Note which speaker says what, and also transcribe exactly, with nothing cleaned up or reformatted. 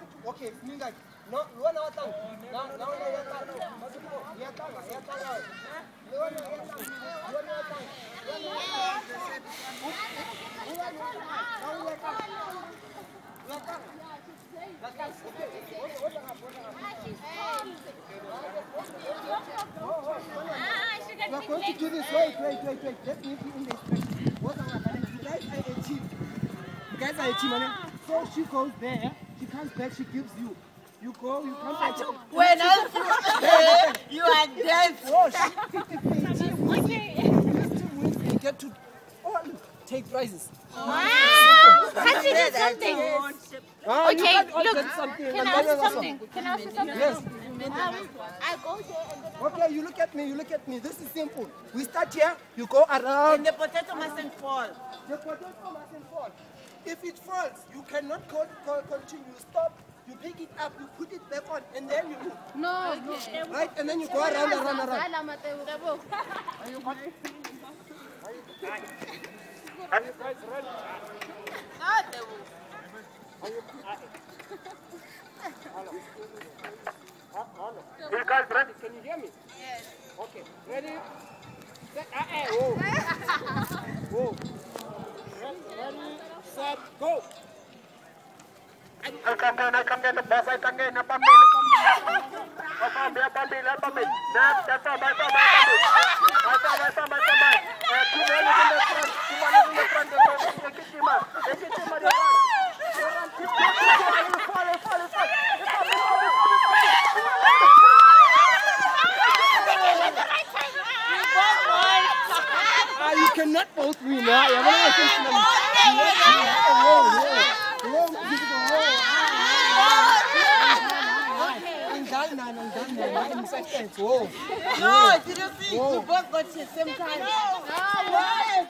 Speaker 1: Okay, Minga. No, Luana Watang. No, no, no, Watang. Yatang, Yatang. Luana Watang. Luana Watang. We are going to do this. Wait, wait, wait, wait. Let me be in this place. What are you guys are a team. You guys are a team, man. So she goes there. She comes back. She gives you. You go. You come back.
Speaker 2: When I you are dead.
Speaker 1: Oh, she team wins. This team wins. They get to all take prizes.
Speaker 3: Wow! Can't you do something?
Speaker 1: Ah,
Speaker 3: Okay,
Speaker 1: you can't all
Speaker 3: look.
Speaker 1: get something.
Speaker 3: Can
Speaker 1: And
Speaker 3: I
Speaker 1: then
Speaker 3: ask
Speaker 1: there's
Speaker 3: something? Can I ask something?
Speaker 1: Yes.
Speaker 3: Um, I go there and then
Speaker 1: Okay, you look at me, you look at me. This is simple. We start here, you go around.
Speaker 2: And the potato mustn't fall.
Speaker 1: The potato mustn't fall. If it falls, you cannot co co continue. Stop. You pick it up, you put it back on, and then you move.
Speaker 3: no, no.
Speaker 1: Right? And then you go around, around, around.
Speaker 4: Are you guys ready?
Speaker 2: Ah, they will.
Speaker 4: Are you You guys ready? Can you hear me?
Speaker 2: Yes.
Speaker 4: Okay. Ready? Set. Ah, eh. Whoa. Whoa. Ready, set, go. I come down, I come down, the boss, I come down, I come down, I come down. I come down, I come down, I come down. That's, that's all, that's all, that's all. That's all, that's all, that's all. Uh, two men in the front, two men in the front, they get him up. They get him up, they run. They run, keep going, keep going, you fall, you fall, you fall. You fall, you fall, you fall, you fall.
Speaker 1: Ah, you cannot both win. Ah, yeah, what am I thinking? Whoa, whoa. Whoa.
Speaker 2: No, did you see? You both got the same time.
Speaker 3: No,